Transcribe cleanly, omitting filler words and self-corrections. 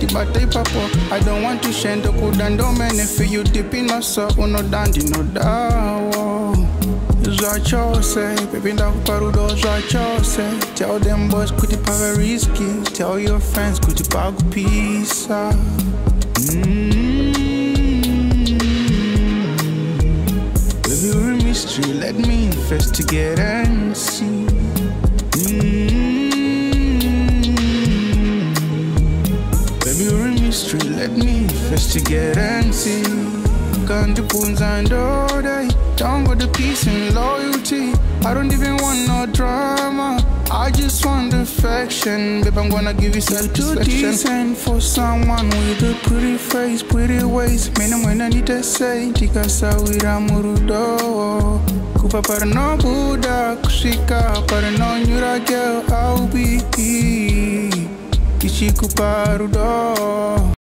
the batay papo. I don't want to shend the good and don't for you deep in my soul. No dandy, no dawo. Say, baby, now parudo, say. Tell them boys, could you have a risky? Tell your friends, could you bag pizza? Baby, we're a mystery, let me investigate and see. Baby, we're a mystery, let me investigate and see. Gun the boons and all day. Down with the peace and loyalty. I don't even want no drama. I just want affection. Babe, I'm gonna give you satisfaction. Too decent for someone with a pretty face, pretty ways. Mena when I need to say, tika sawira murudo. Kupa para no Buddha, kushika para no nyura girl, I'll be. Ichi kuparudo.